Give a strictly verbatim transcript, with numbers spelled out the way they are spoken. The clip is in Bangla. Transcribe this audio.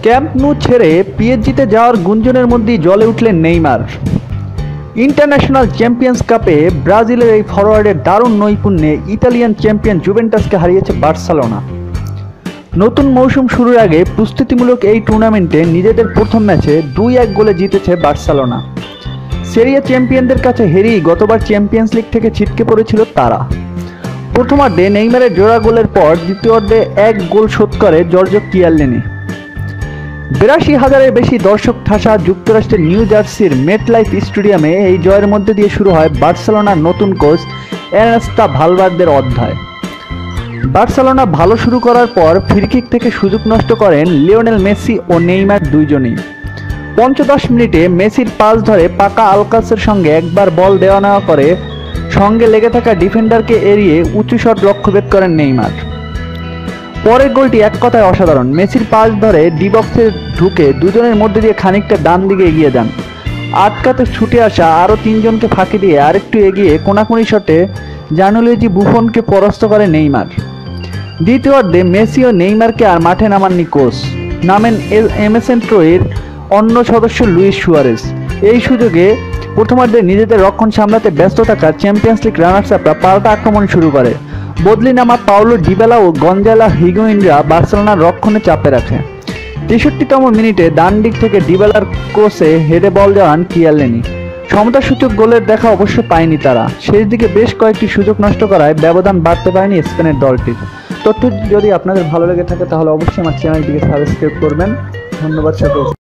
ক্যাম্প নু ছেড়ে পিএসজিতে যাওয়ার গুঞ্জনের মধ্যেই জ্বলে উঠলেন নেইমার। ইন্টারন্যাশনাল চ্যাম্পিয়ন্স কাপে ব্রাজিলের এই ফরোয়ার্ডের দারুণ নৈপুণ্যে ইতালিয়ান চ্যাম্পিয়ন জুভেন্টাসকে হারিয়েছে বার্সেলোনা। নতুন মৌসুম শুরুর আগে প্রস্তুতিমূলক এই টুর্নামেন্টে নিজেদের প্রথম ম্যাচে দুই এক গোলে জিতেছে বার্সেলোনা। সেরিয়া চ্যাম্পিয়নদের কাছে হেরেই গতবার চ্যাম্পিয়ন্স লিগ থেকে ছিটকে পড়েছিল তারা। প্রথমার্ধে নেইমারের জোড়া গোলের পর দ্বিতীয়ার্ধে এক গোল শোধ করে জর্জো কিয়েলিনি। বিরাশি হাজারের বেশি দর্শক ঠাসা যুক্তরাষ্ট্রের নিউ জার্সির মেটলাইফ স্টেডিয়ামে এই জয়ের মধ্যে দিয়ে শুরু হয় বার্সেলোনার নতুন কোচ এর্নেস্তো ভালভার্দের অধ্যায়। বার্সেলোনা ভালো শুরু করার পর ফ্রিকিক থেকে সুযোগ নষ্ট করেন লিওনেল মেসি ও নেইমার দুইজনই। পঞ্চদশ মিনিটে মেসির পাস ধরে পাকা আলকাসের সঙ্গে একবার বল দেওয়া নেওয়া করে সঙ্গে লেগে থাকা ডিফেন্ডারকে এড়িয়ে উঁচু শট লক্ষ্যভেদ করেন নেইমার। পরের গোলটি এক কথায় অসাধারণ। মেসির পাস ধরে ডি বক্সে ঢুকে দুজনের মধ্যে দিয়ে খানিকটা ডান দিকে এগিয়ে যান। আটকাতে ছুটে আসা আরও তিনজনকে ফাঁকি দিয়ে আরেকটু এগিয়ে কোনাকুনি শটে জানুলুইজি বুফনকে পরাস্ত করে নেইমার। দ্বিতীয়ার্ধে মেসি ও নেইমারকে আর মাঠে নামাননি কোচ, নামেন এমএসএনট্রোয়ের অন্য সদস্য লুইস সুয়ারেজ। এই সুযোগে প্রথমার্ধে নিজেদের রক্ষণ সামলাতে ব্যস্ত থাকা চ্যাম্পিয়ন্স লিগ রানার্স আপরা পাল্টা আক্রমণ শুরু করে। বদলি নামা পাওলো ডিবালা ও গঞ্জালা হিগুইনরা বার্সেলোনার রক্ষণে চাপে রাখে। তেষট্টিতম মিনিটে ডান দিক থেকে ডিবালার ক্রসে হেডে বল দেওয়ান কিয়েলিনি। সমতাসূচক গোলের দেখা অবশ্য পায়নি তারা। শেষ দিকে বেশ কয়েকটি সুযোগ নষ্ট করায় ব্যবধান বাড়তে পারেনি স্পেনের দলটির। তথ্য যদি আপনাদের ভালো লেগে থাকে তাহলে অবশ্যই আমার চ্যানেলটিকে সাবস্ক্রাইব করবেন। ধন্যবাদ সকলকে।